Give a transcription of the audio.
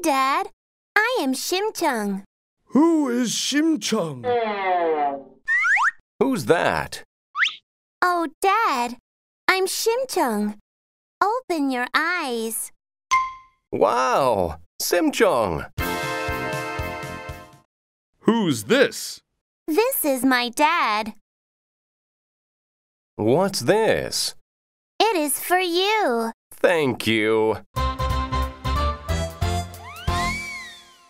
Dad. I am Shimchung. Who is Shimchung? Who's that? Oh, Dad, I'm Shimchung. Open your eyes. Wow! Simchong! Who's this? This is my dad. What's this? It is for you. Thank you.